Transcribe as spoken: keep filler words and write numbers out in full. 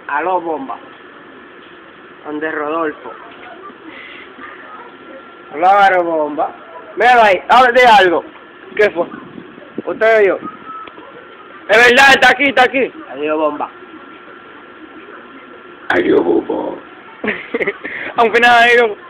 Aló, bomba. Donde Rodolfo. Claro, bomba. Mira ahí, ahora de algo. ¿Qué fue? ¿Usted vio? Es verdad, está aquí, está aquí. Adiós, bomba. Adiós, bobo. Aunque nada, adiós.